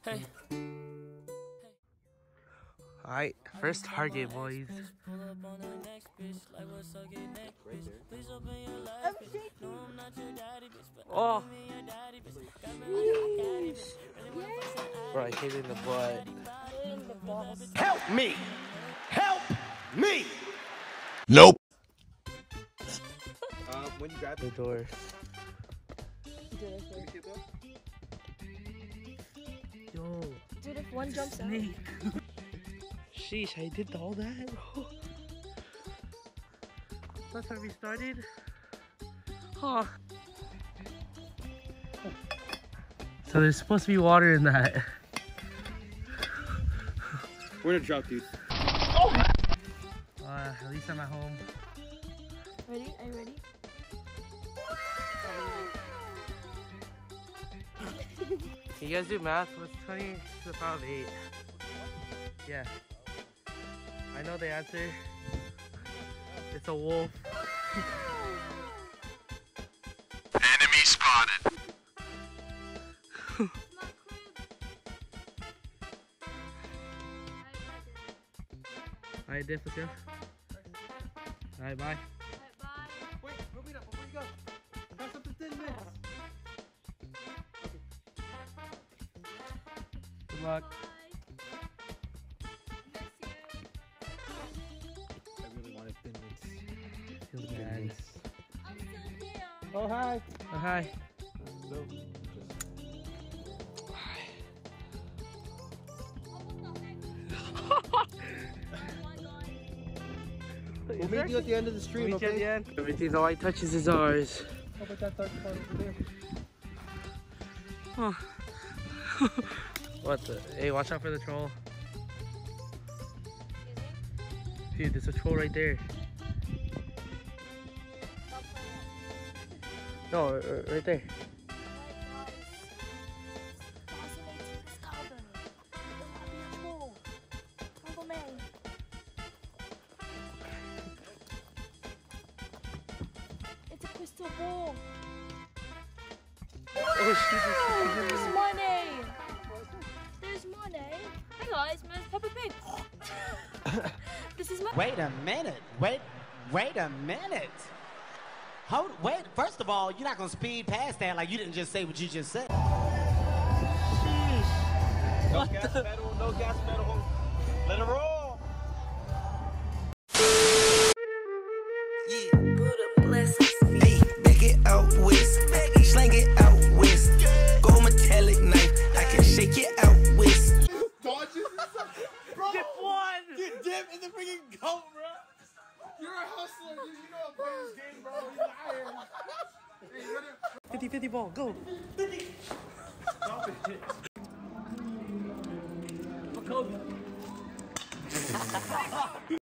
Hey. Alright, first target, boys. Oh! Bro, I hit it in the butt. Help me! Help me! Nope. When you grab The door. Yo. Dude, if one jumps Snake. Sheesh, I did all that? That's where we started? Huh. So there's supposed to be water in that. We're gonna drop these. At least I'm at home. Ready? Are you ready? Can you guys do math? What's 20 to the power of 8? Yeah. I know the answer. It's a wolf. Enemy spotted. Alright, Diff, let's go. Alright, bye. Wait, before you go. Pass up the thin mints. Good luck. I really wanted thin mints. Feels bad. Oh, hi. Oh, hi. So, we'll meet you at the end of the stream, okay? At the end. Everything the light touches is ours. How about that dark part over there? Oh. What the? Hey, watch out for the troll. Dude, there's a troll right there. No, right there. It's a crystal ball. Oh, There's money. There's money. Hey guys, where's Peppa Pig? This is my. Wait a minute. Wait a minute. Wait, first of all, you're not gonna speed past that like you didn't just say what you just said. No gas pedal, no gas pedal. Let it roll. Yeah, put up blessings. Hey, back it out west, slang it out west. Go metallic knife, I can shake it out west. Dodges, bro. Dip one. Get dip in the freaking goat, bro. You're a hustler, dude. You know I'm playing this game, bro. You're lying. Hey, you ready? 50-50 ball, go. Stop it. Go.